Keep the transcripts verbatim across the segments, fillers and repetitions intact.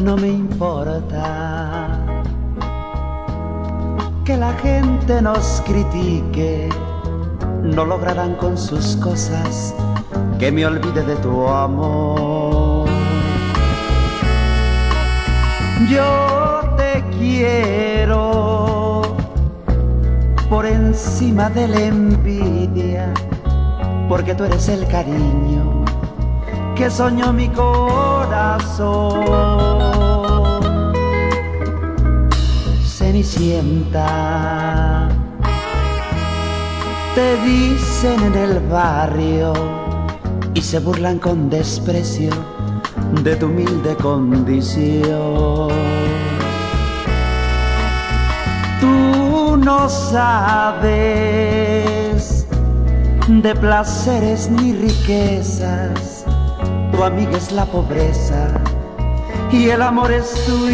no me importa que la gente nos critique, no lograrán con sus cosas que me olvide de tu amor. Yo te quiero por encima de la envidia, porque tú eres el cariño que soñó mi corazón. Cenicienta, te dicen en el barrio y se burlan con desprecio de tu humilde condición. Tú no sabes de placeres ni riquezas, tu amiga es la pobreza y el amor es tu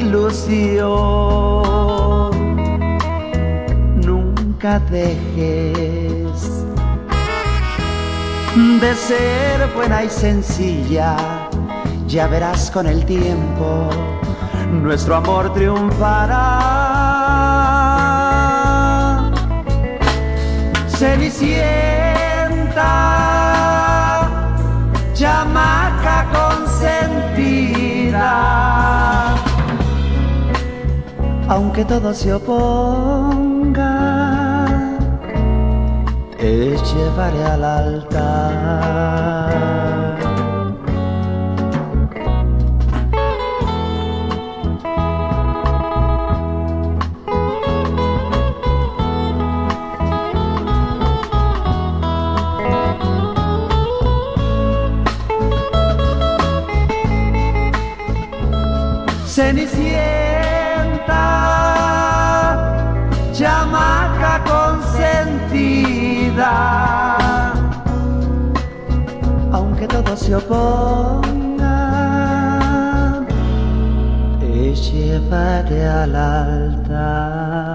ilusión. Nunca dejes de ser buena y sencilla, ya verás con el tiempo nuestro amor triunfará. Cenicienta, chamaca consentida, aunque todo se oponga, te llevaré al altar. Cenicienta, chamaca consentida, aunque todo se oponga, te llevaré al altar.